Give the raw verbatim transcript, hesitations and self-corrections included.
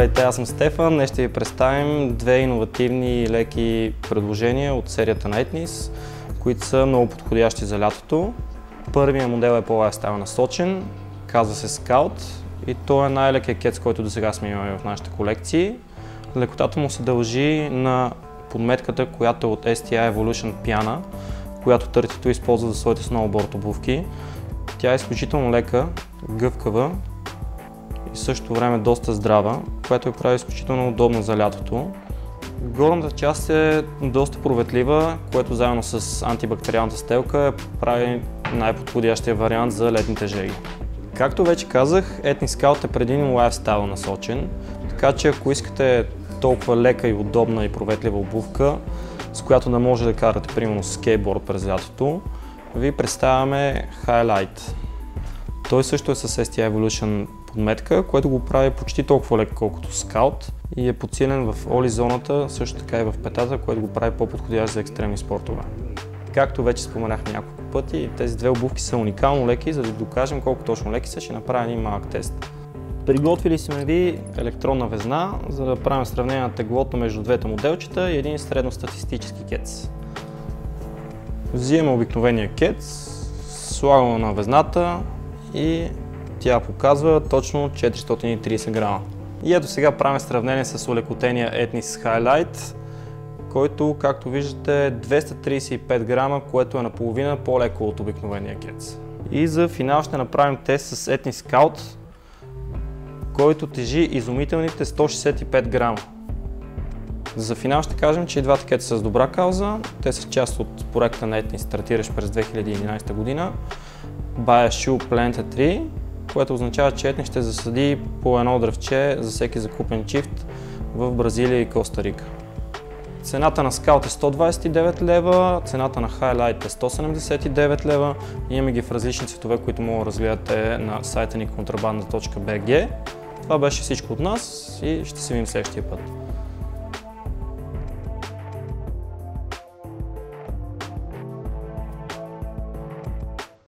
Здравейте, аз съм Стефан. Днес ще ви представим две иновативни и леки предложения от серията на Etnis, които са много подходящи за лятото. Първият модел е по-лайфстайл насочен, казва се Scout и той е най-лекият кец, който досега сме имали в нашите колекции. Лекотата му се дължи на подметката, която е от Ес Ти Ай Evolution пяна, която търтито използва за своите сноуборд обувки. Тя е изключително лека, гъвкава и в същото време доста здрава, което я прави изключително удобна за лятото. Горната част е доста проветлива, което заедно с антибактериалната стелка прави най-подходящия вариант за летните жеги. Както вече казах, Etnis Scout е предимно лайфстайл насочен, така че ако искате толкова лека и удобна и проветлива обувка, с която да може да карате примерно скейтборд през лятото, ви представяме Highlight. Той също е с Ес Ти Ай Evolution подметка, което го прави почти толкова лек колкото Scout и е подсилен в оли зоната, също така и в петата, което го прави по-подходящ за екстремни спортове. Както вече споменах няколко пъти, тези две обувки са уникално леки, за да докажем колко точно леки са, ще направим един малък тест. Приготвили сме ви електронна везна, за да правим сравнение на теглото между двете моделчета и един средностатистически кец. Взимаме обикновения кец, слагаме на везната и тя показва точно четиристотин и трийсет грама. И ето сега правим сравнение с олекотения Etnis Highlight, който, както виждате, е двеста трийсет и пет грама, което е наполовина по-леко от обикновения кец. И за финал ще направим тест с Etnis Scout, който тежи изумителните сто шейсет и пет грама. За финал ще кажем, че и двата кеца са с добра кауза. Те са част от проекта на Etnis, стартиращ през две хиляди и единадесета година. Buy a shoe, plant a tree, което означава, че Etnis ще засади по едно дръвче за всеки закупен чифт в Бразилия и Коста Рика. Цената на Scout е сто двадесет и девет лева, цената на Highlight е сто седемдесет и девет лева. Имаме ги в различни цветове, които мога да разгледате на сайта ни контрабанда точка би джи. Това беше всичко от нас и ще се видим следващия път.